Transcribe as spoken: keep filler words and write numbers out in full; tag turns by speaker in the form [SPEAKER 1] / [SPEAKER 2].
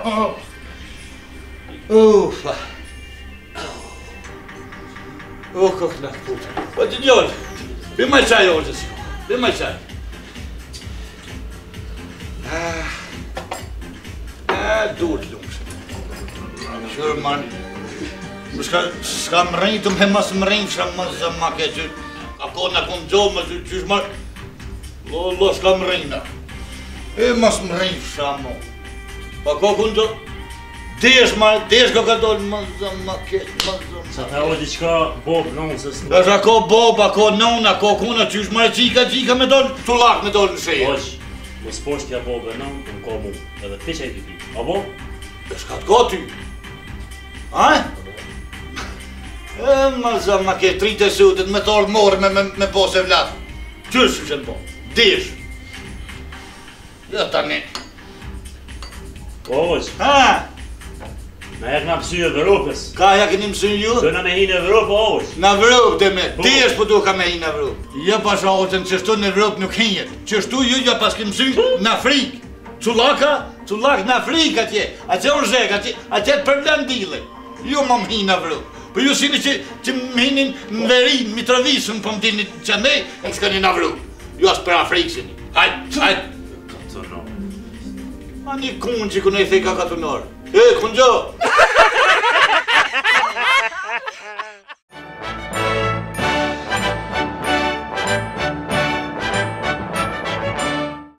[SPEAKER 1] Uff. Oh, как нас тут. Вот идет. Прямой чай уже. Прямой чай. Ah, doodlungs. Kör man. Du ska ska mrin tum hemma som mrin samma samma kesu. Akona kon joma jus mal. Lo lo ska mrina. Hemma som mrin samma. Pa kokunto. Des mal, des kokadol man samma kesu.
[SPEAKER 2] Sa ta odicka Bob nonsens.
[SPEAKER 1] Da ska ko Boba ko nona ko kuna jus mal jika jika med dol tulak med dol se.
[SPEAKER 2] Oj. Mos poštja Boba non kom komu. Edhe ti çaj ti. Apo?
[SPEAKER 1] Da ska gå ty. Ah? Ma zamma che trite sudet me tol mor me me me po se vlat. Qysh që po. Dish. Ja tani.
[SPEAKER 2] Oj.
[SPEAKER 1] Ha?
[SPEAKER 2] Na jak na psy Evropës.
[SPEAKER 1] Ka ja keni mësyn ju?
[SPEAKER 2] Do na me hinë Evropë oj.
[SPEAKER 1] Na Evropë dhe me. Dish po duka me hinë Evropë. Ja pas autën që shtu në Evropë nuk hinjet. Që shtu ju ja pas keni mësyn në Afrikë. Çullaka, çullak në Afrikë atje. Atje on zek, atje, atje për landille. Ju më hinë në Evropë. Po ju sini që që më hinin në Verin, Mitrovisën, po më dini që ne, e më s'kani në Evropë. Ju as për Afrikë sini. Hajt, hajt.
[SPEAKER 2] Katonor.
[SPEAKER 1] A një kunë që kënë e theka katonor. E, kënë gjo.